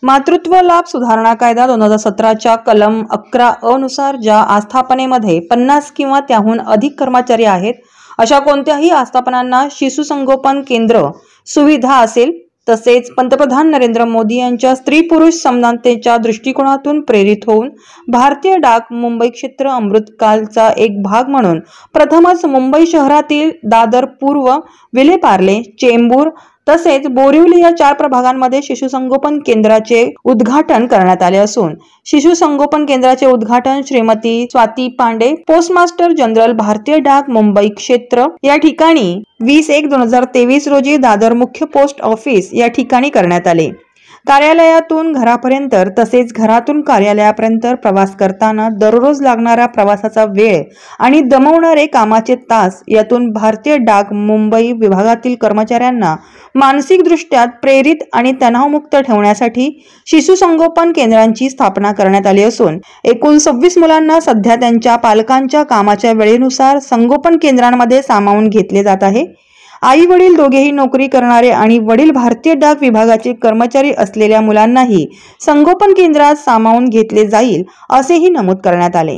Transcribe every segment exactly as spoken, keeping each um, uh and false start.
मातृत्व लाभ सुधारणा कायदा दोन हजार सतराच्या कलम अकरा अ नुसार ज्या आस्थापनेमध्ये पन्नास किंवा त्याहून अधिक कर्मचारी आहेत अशा कोणत्याही आस्थापनांना शिशु संगोपन केंद्र सुविधा असेल। तसेच पंतप्रधान नरेंद्र मोदी यांच्या स्त्री पुरुष समानतेच्या दृष्टिकोनातून प्रेरित होऊन भारतीय डाक मुंबई क्षेत्र अमृतकालचा एक भाग म्हणून प्रथमच मुंबई शहरातील दादर पूर्व, विलेपार्ले, चेंबूर तसेच बोरिवली या चार प्रभागांमध्ये शिशु संगोपन केंद्राचे उद्घाटन करण्यात आले असून शिशु संगोपन केंद्राचे उद्घाटन श्रीमती स्वाती पांडे, पोस्टमास्टर जनरल, भारतीय डाक मुंबई क्षेत्र या ठिकाणी वीस एक दोन हजार तेवीस रोजी दादर मुख्य पोस्ट ऑफिस या ठिकाणी करण्यात आले। कार्यालयातून घरापर्यंत तसेच घरातून कार्यालयापर्यंत प्रवास करताना दररोज लागणारा प्रवासाचा वेळ आणि दमवणारे कामाचे तास यातून भारतीय डाक मुंबई विभागातील कर्मचाऱ्यांना मानसिक दृष्ट्या प्रेरित आणि तणावमुक्त ठेवण्यासाठी शिशु संगोपन केंद्रांची स्थापना करण्यात आली असून एकूण सव्वीस मुलांना सध्या त्यांच्या पालकांच्या कामाच्या वेळेनुसार संगोपन केंद्रांमध्ये सामावून घेतले जात आहे। आई वडील दोघेही नोकरी करणारे आणि वडील भारतीय डाक विभागाचे कर्मचारी असलेल्या मुलांनाही संगोपन केंद्रात सामावून घेतले जाईल असेही नमूद करण्यात आले।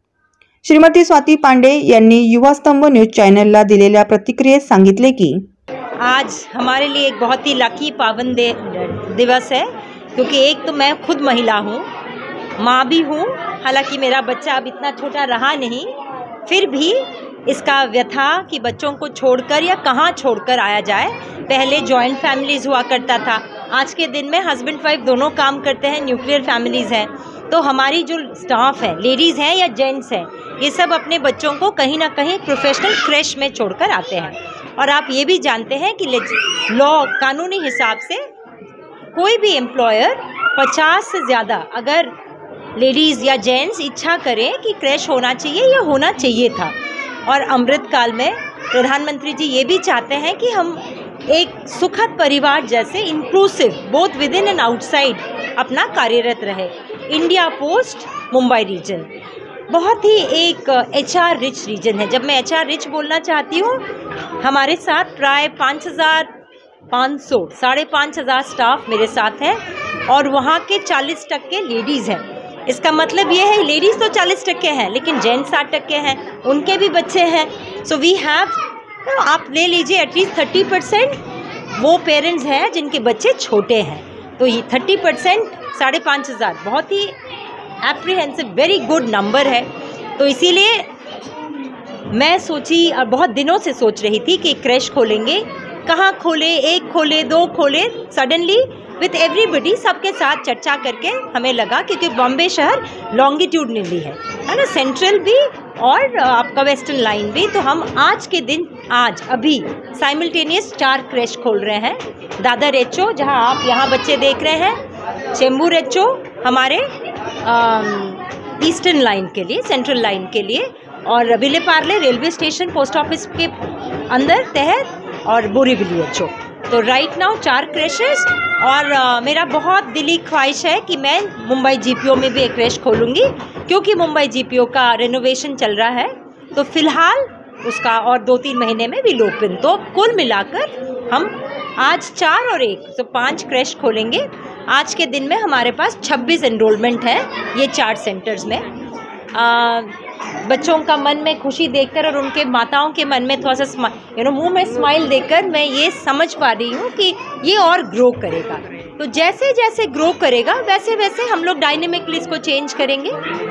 श्रीमती स्वाती पांडे यांनी युवा स्तंभ न्यूज चॅनलला दिलेल्या प्रतिक्रियेत सांगितले की आज हमारे लिए एक बहुत ही लकी पावन दिवस है, क्योंकि एक तो मैं खुद महिला हूँ, माँ भी हूँ। हालांकि मेरा बच्चा अब इतना छोटा रहा नहीं, फिर भी इसका व्यथा कि बच्चों को छोड़कर या कहाँ छोड़कर आया जाए। पहले जॉइंट फैमिलीज़ हुआ करता था, आज के दिन में हस्बैंड वाइफ दोनों काम करते हैं, न्यूक्लियर फैमिलीज़ हैं। तो हमारी जो स्टाफ है, लेडीज़ हैं या जेंट्स हैं, ये सब अपने बच्चों को कहीं ना कहीं प्रोफेशनल क्रैश में छोड़कर आते हैं। और आप ये भी जानते हैं कि लॉ कानूनी हिसाब से कोई भी एम्प्लॉयर पचास से ज़्यादा अगर लेडीज़ या जेंट्स इच्छा करें कि क्रैश होना चाहिए या होना चाहिए था। और अमृतकाल में प्रधानमंत्री जी ये भी चाहते हैं कि हम एक सुखद परिवार जैसे inclusive both within and outside अपना कार्यरत रहे। इंडिया पोस्ट मुंबई रीजन बहुत ही एक एच आर रिच रीजन है। जब मैं एच आर रिच बोलना चाहती हूँ, हमारे साथ प्राय पाँच हज़ार पाँच सौ साढ़े पाँच हज़ार स्टाफ मेरे साथ हैं और वहाँ के चालीस टक्के लेडीज़ हैं। इसका मतलब ये है लेडीज़ तो चालीस टक्के हैं, लेकिन जेंट्स साठ टक्के हैं, उनके भी बच्चे हैं। सो वी हैव, आप ले लीजिए एटलीस्ट थर्टी परसेंट वो पेरेंट्स हैं जिनके बच्चे छोटे हैं। तो ये थर्टी परसेंट साढ़े पाँच हज़ार बहुत ही एप्रीहेंसिव वेरी गुड नंबर है। तो इसीलिए मैं सोची और बहुत दिनों से सोच रही थी कि क्रैश खोलेंगे, कहाँ खोले, एक खोले, दो खोले। सडनली विथ एवरीबडी सबके साथ चर्चा करके हमें लगा, क्योंकि बॉम्बे शहर लॉन्गिट्यूडनली है है ना, सेंट्रल भी और आपका वेस्टर्न लाइन भी। तो हम आज के दिन आज अभी साइमल्टेनियस चार क्रैश खोल रहे हैं। दादर एच ओ जहाँ आप यहाँ बच्चे देख रहे हैं, चेंबूर एच ओ हमारे ईस्टर्न लाइन के लिए, सेंट्रल लाइन के लिए, और Vileparle railway station post office के अंदर तहत, और बोरीवली एच ओ। तो राइट नाउ चार क्रैशेस। और uh, मेरा बहुत दिली ख्वाहिश है कि मैं मुंबई जी पी ओ में भी एक क्रैश खोलूँगी, क्योंकि मुंबई जी पी ओ का रेनोवेशन चल रहा है। तो फिलहाल उसका और दो तीन महीने में विल ओपन। तो कुल मिलाकर हम आज चार और एक तो पांच क्रैश खोलेंगे। आज के दिन में हमारे पास छब्बीस एनरोलमेंट है ये चार सेंटर्स में। आ, बच्चों का मन में खुशी देखकर और उनके माताओं के मन में थोड़ा सा यू नो मुंह में स्माइल देखकर मैं ये समझ पा रही हूँ कि ये और ग्रो करेगा। तो जैसे जैसे ग्रो करेगा वैसे वैसे हम लोग डायनेमिकली इसको चेंज करेंगे।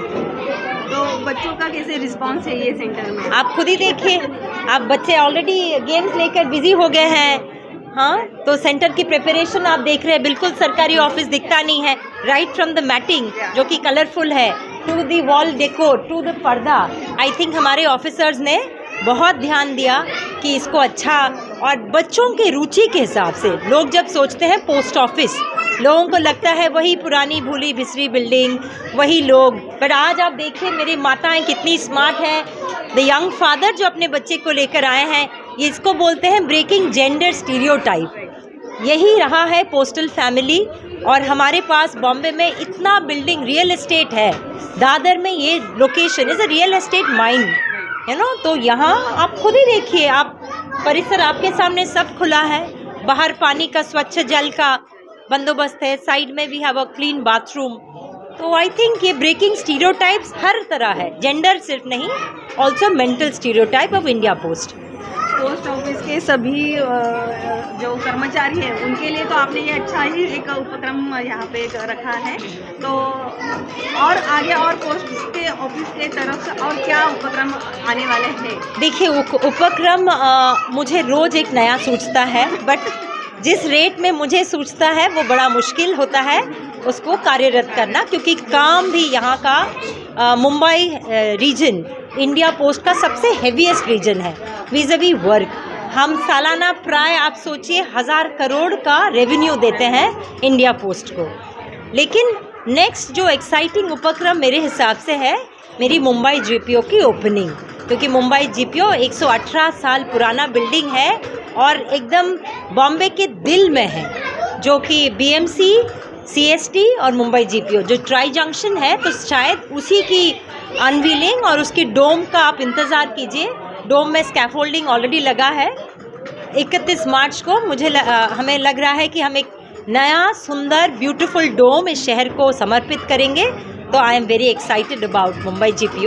तो बच्चों का कैसे रिस्पांस है ये सेंटर में? आप खुद ही देखिए, आप बच्चे ऑलरेडी गेम्स लेकर बिजी हो गए हैं। हाँ, तो सेंटर की प्रिपरेशन आप देख रहे हैं, बिल्कुल सरकारी ऑफिस दिखता नहीं है। राइट फ्रॉम द मैटिंग जो कि कलरफुल है, to the wall decor, to the पर्दा, आई थिंक हमारे ऑफिसर्स ने बहुत ध्यान दिया कि इसको अच्छा, और बच्चों के रुचि के हिसाब से। लोग जब सोचते हैं पोस्ट ऑफिस, लोगों को लगता है वही पुरानी भूली बिसरी बिल्डिंग, वही लोग। पर आज आप देखिए मेरी माताएं कितनी स्मार्ट हैं। द यंग फादर जो अपने बच्चे को लेकर आए हैं, ये इसको बोलते हैं ब्रेकिंग जेंडर स्टीरियोटाइप। यही रहा है पोस्टल फैमिली। और हमारे पास बॉम्बे में इतना बिल्डिंग रियल एस्टेट है, दादर में ये location is a real estate mind, है ना। तो यहाँ आप खुद ही देखिए, आप परिसर आपके सामने सब खुला है, बाहर पानी का, स्वच्छ जल का, बंदोबस्त है, साइड में भी हैव अ क्लीन बाथरूम। तो आई थिंक ये ब्रेकिंग स्टीरियोटाइप्स हर तरह है, जेंडर सिर्फ नहीं, also mental stereotype of India post. Post office के सभी जो कर्मचारी हैं उनके लिए तो आपने ये अच्छा ही एक उपक्रम यहाँ पे रखा है, तो और आगे और पोस्ट के ऑफिस के तरफ से और क्या उपक्रम आने वाले हैं? देखिए, उपक्रम मुझे रोज़ एक नया सूझता है, बट जिस रेट में मुझे सूझता है वो बड़ा मुश्किल होता है उसको कार्यरत करना, क्योंकि काम भी यहाँ का मुंबई रीजन इंडिया पोस्ट का सबसे हेवीएस्ट रीजन है विज़-अ-वी वर्क। हम सालाना प्राय आप सोचिए हज़ार करोड़ का रेवेन्यू देते हैं इंडिया पोस्ट को। लेकिन नेक्स्ट जो एक्साइटिंग उपक्रम मेरे हिसाब से है मेरी मुंबई जीपीओ की ओपनिंग, क्योंकि मुंबई जीपीओ एक सौ अठारह साल पुराना बिल्डिंग है और एकदम बॉम्बे के दिल में है, जो कि बीएमसी, सीएसटी और मुंबई जीपीओ जो ट्राई जंक्शन है, तो शायद उसी की अनवीलिंग और उसकी डोम का आप इंतज़ार कीजिए। डोम में स्कैफोल्डिंग ऑलरेडी लगा है। इकतीस मार्च को मुझे ल, आ, हमें लग रहा है कि हम एक नया सुंदर ब्यूटीफुल डोम इस शहर को समर्पित करेंगे। तो I am very excited about Mumbai GPO.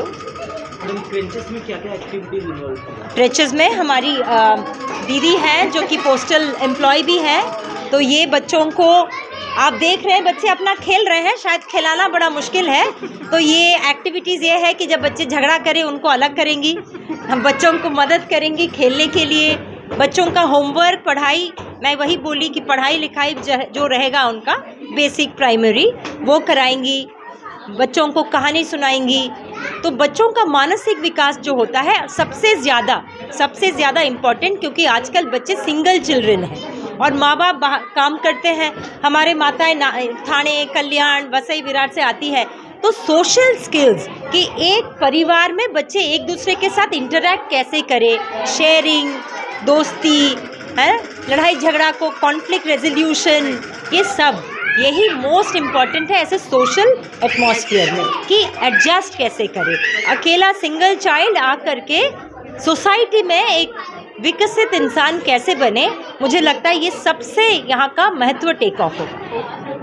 ट्रेंचेस में क्या क्या एक्टिविटीज इन्वॉल्व हैं? ट्रेंचेस में हमारी आ, दीदी हैं जो कि पोस्टल एम्प्लॉय भी है, तो ये बच्चों को आप देख रहे हैं बच्चे अपना खेल रहे हैं, शायद खिलाना बड़ा मुश्किल है, तो ये एक्टिविटीज़ ये है कि जब बच्चे झगड़ा करें उनको अलग करेंगी, हम बच्चों को मदद करेंगी खेलने के लिए। बच्चों का होमवर्क, पढ़ाई, मैं वही बोली कि पढ़ाई लिखाई जो रहेगा उनका बेसिक प्राइमरी वो कराएंगी, बच्चों को कहानी सुनाएंगी। तो बच्चों का मानसिक विकास जो होता है सबसे ज़्यादा सबसे ज़्यादा इम्पॉर्टेंट, क्योंकि आजकल बच्चे सिंगल चिल्ड्रन हैं और माँ बाप काम करते हैं। हमारे माताएं थाने, कल्याण, वसई, विराट से आती है, तो सोशल स्किल्स कि एक परिवार में बच्चे एक दूसरे के साथ इंटरैक्ट कैसे करें, शेयरिंग, दोस्ती है, लड़ाई झगड़ा को कॉन्फ्लिक्ट रेजोल्यूशन, ये सब यही मोस्ट इम्पॉर्टेंट है ऐसे सोशल एटमॉस्फेयर में कि एडजस्ट कैसे करें। अकेला सिंगल चाइल्ड आकर के सोसाइटी में एक विकसित इंसान कैसे बने, मुझे लगता है ये सबसे यहाँ का महत्व टेक ऑफ होगा।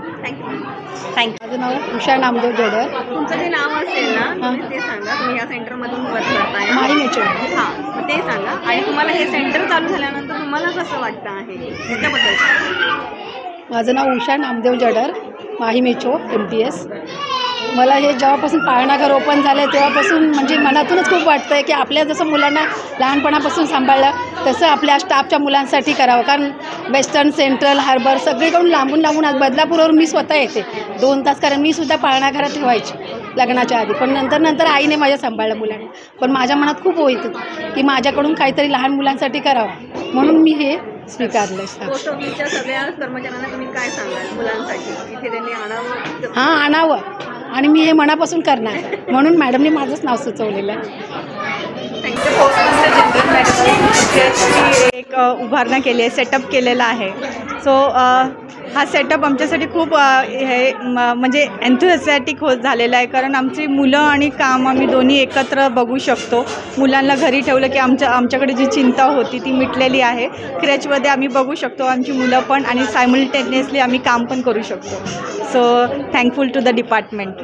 थँक्यू. माझं नाव उषा नामदेव जडर. तुमचं जे नाव असेल ना तुम्ही ते सांगा, तुम्ही या सेंटरमधून वर्क करताय ना? माही मेचो. हां, मग ते सांगा. आणि तुम्हाला हे सेंटर चालू झाल्यानंतर तुम्हाला कसं वाटतं आहे त्याच्याबद्दल सांगा. माझं नाव उषा नामदेव जडर, माही मेचो, एम टी एस. मला हे जेव्हापासून पाळणा घर ओपन झालं आहे तेव्हापासून म्हणजे मनातूनच खूप वाटतं आहे की आपल्या जसं मुलांना लहानपणापासून सांभाळलं तसं आपल्या स्टाफच्या मुलांसाठी करावं. कारण वेस्टर्न, सेंट्रल, हार्बर सगळीकडून लांबून लांबून आज बदलापूरवरून मी स्वतः येते दोन तास, कारण मी सुद्धा पाळणा घरात ठेवायची लग्नाच्या आधी. पण नंतर नंतर आईने माझ्या सांभाळलं मुलांना. पण माझ्या मनात खूप होत की माझ्याकडून काहीतरी लहान मुलांसाठी करावं, म्हणून मी हे स्वीकारलं. पोस्ट ऑफिसच्या सगळ्या कर्मचाऱ्यांना तुम्ही काय सांगाल मुलांसाठी इथे त्यांनी आणावं? हां, आणावं आणि मी हे मनापासून करणार, म्हणून मॅडमने माझंच नाव सुचवलेलं आहे. एक उभारणा केली आहे, सेटअप केलेला आहे. सो हा सेटअप आमच्यासाठी खूप हे म्हणजे एन्थुसियाटिक होत झालेला आहे, कारण आमची मुलं आणि काम आम्ही दोन्ही एकत्र बघू शकतो. मुलांना घरी ठेवलं की आमच्या आमच्याकडे जी चिंता होती ती मिटलेली आहे. क्रेचमध्ये आम्ही बघू शकतो आमची मुलं पण, आणि सायमल्टेनियसली आम्ही काम पण करू शकतो. So thankful to the department.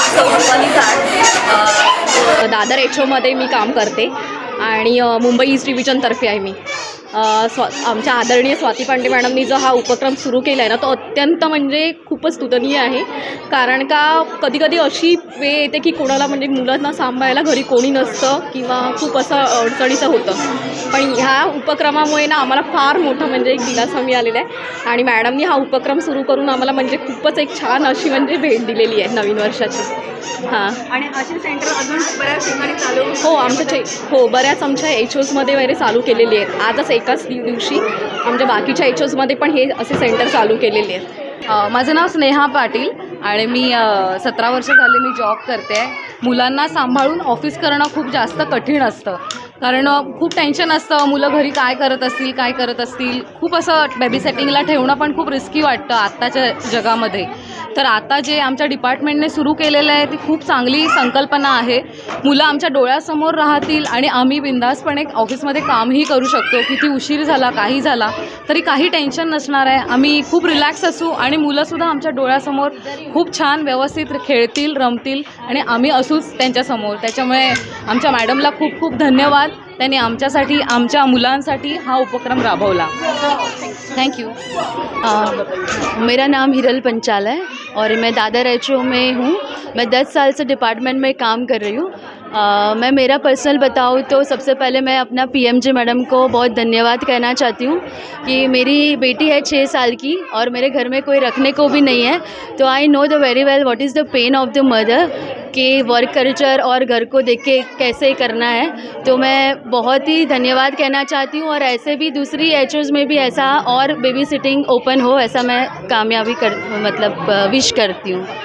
Dadar H ओमध्ये मी काम करते आणि मुंबई ईस्ट डिव्हिजनतर्फे आहे मी. स्वा आमच्या आदरणीय स्वाती पांडे मॅडमनी जो हा उपक्रम सुरू केला आहे ना, तो अत्यंत म्हणजे खूपच स्तुतनीय आहे. कारण का कधी कधी अशी वेळ येते की कोणाला म्हणजे मुलांना सांभाळायला घरी कोणी नसतं किंवा खूप असं अडचणीचं होतं. पण ह्या उपक्रमामुळे ना आम्हाला फार मोठं म्हणजे एक दिलासा मिळालेला आहे. आणि मॅडमनी हा उपक्रम सुरू करून आम्हाला म्हणजे खूपच एक छान अशी म्हणजे भेट दिलेली आहे नवीन वर्षाची. हां, आणि असे सेंटर अजून बऱ्याच ठिकाणी चालू हो आमच्या हो बऱ्याच आमच्या एच ओजमध्ये वगैरे चालू केलेली आहेत. आजच एकाच दिवशी आमच्या बाकीच्या एच ओजमध्ये पण हे असे सेंटर चालू केलेले आहेत. माझं नाव स्नेहा पाटील आणि मी सतरा वर्ष झाले मी जॉब करते आहे. मुलांना सांभाळून ऑफिस करणं खूप जास्त कठीण असतं, कारण खूप टेन्शन असतं, मुलं घरी काय करत असतील काय करत असतील, खूप असं बेबी सेटिंगला ठेवणं पण खूप रिस्की वाटतं आत्ताच्या जगामध्ये. तर आता जे आमच्या डिपार्टमेंटने सुरू केलेलं आहे ती खूप चांगली संकल्पना आहे. मुलं आमच्या डोळ्यासमोर राहतील आणि आम्ही बिंदासपणे ऑफिसमध्ये कामही करू शकतो. किती उशीर झाला काही झाला तरी काही टेन्शन नसणार आहे. आम्ही खूप रिलॅक्स असू आणि मुलंसुद्धा आमच्या डोळ्यासमोर खूप छान व्यवस्थित खेळतील रमतील आणि आम्ही असूच त्यांच्यासमोर. त्याच्यामुळे आमच्या मॅडमला खूप खूप धन्यवाद. त्यांनी आमच्यासाठी आमच्या मुलांसाठी हा उपक्रम राबवला. Thank you. मेरा नाम हिरल पंचाल है और मैं दादर एच ओ में हूँ. मैं दस साल से डिपार्टमेंट में काम कर रही हूँ. Uh, मैं मेरा पर्सनल बताऊँ तो सबसे पहले मैं अपना पीएमजे मैडम को बहुत धन्यवाद कहना चाहती हूँ कि मेरी बेटी है छः साल की और मेरे घर में कोई रखने को भी नहीं है. तो I know the very well what is the pain of the mother कि वर्क कल्चर और घर को देख के कैसे करना है. तो मैं बहुत ही धन्यवाद कहना चाहती हूँ और ऐसे भी दूसरी एच ओज़ में भी ऐसा और बेबी सिटिंग ओपन हो ऐसा मैं कामयाबी कर मतलब विश करती हूँ.